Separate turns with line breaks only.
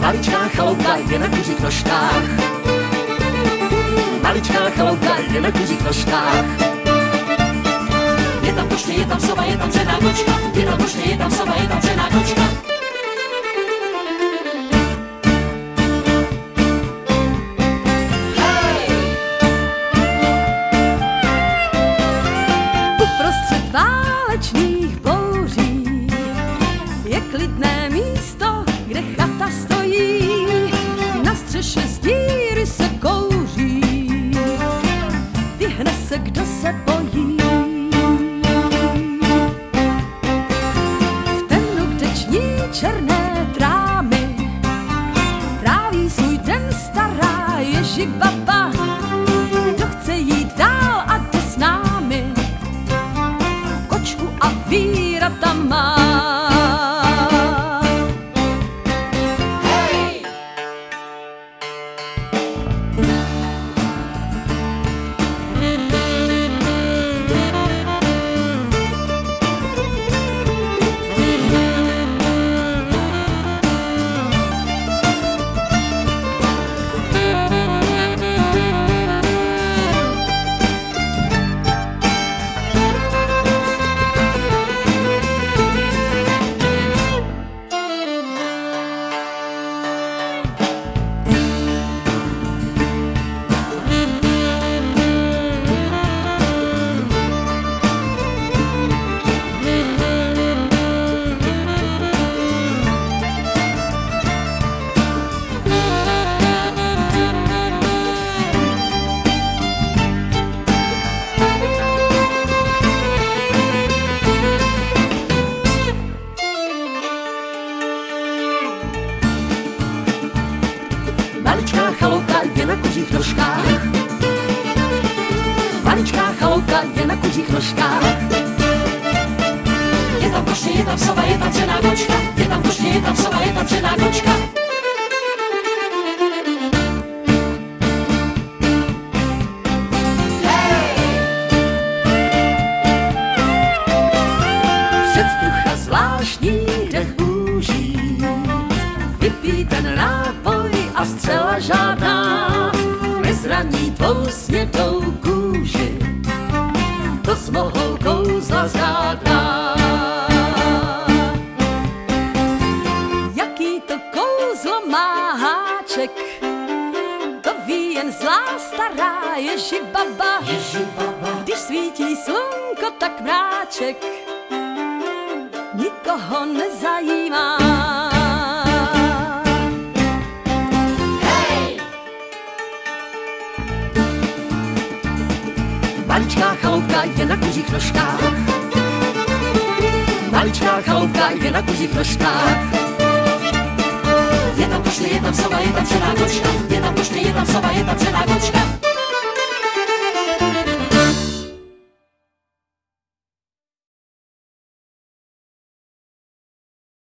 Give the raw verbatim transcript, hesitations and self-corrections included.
Maličká chaloupka je na kuřích nožkách. Maličká chaloupka je na kuřích nožkách. Je tam poště, je tam sova, je tam dřená kočka. Je tam poště, je tam sova, je tam dřená kočka.
Uprostřed válečných bouří je klidné místo, kde chata stojí. Na střeše z díry se kouří, vyhne se, kdo se bojí. V temnu, kde ční černé trámy, tráví svůj den stará Ježibaba. Kdo chce jít dál a jde s námi, kočku a víra tam má.
Maličká chaloupka je na kuřích nožkách. Maličká chaloupka je na kuřích nožkách. Je tam poště, je tam sova, je tam dřená kočka. Je tam poště, je tam sova, je tam dřená kočka. Před trucha zvláštní dech bůží, vypij ten nápoj a střela žádná nezraní tvou smětou kůži, to s mohou kouzla zrádná. Jaký to kouzlo má háček, to ví jen zlá stará Ježibaba. Když svítí slunko, tak mráček nikoho nezajímá. Maličká chaloupka je na kuřích nožkách. Maličká chaloupka je na kuřích nožkách. Je tam poště, je tam sova, je tam dřená kočka. Je tam poště, je tam sova, je tam dřená kočka.